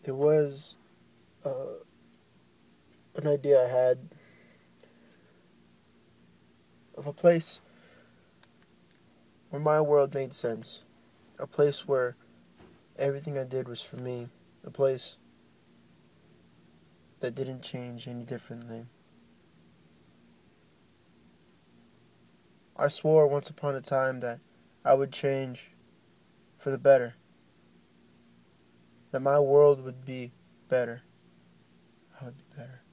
It was uh, an idea I had of a place where my world made sense. A place where everything I did was for me. A place that didn't change any differently. I swore once upon a time that I would change for the better. That my world would be better. I would be better.